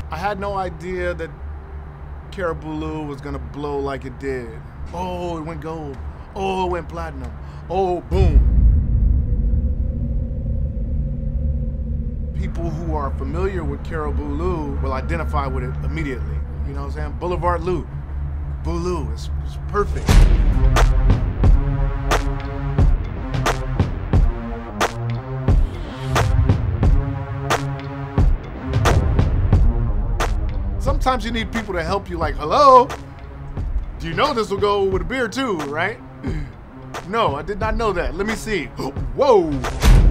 I had no idea that Caribou was gonna blow like it did. Oh, it went gold. Oh, it went platinum. Oh, boom. People who are familiar with Caribou will identify with it immediately. You know what I'm saying? Boulevard Lou. Boo-Lou, it's perfect. Sometimes you need people to help you, like, hello? Do you know this will go with a beer too, right? No, I did not know that. Let me see. Whoa!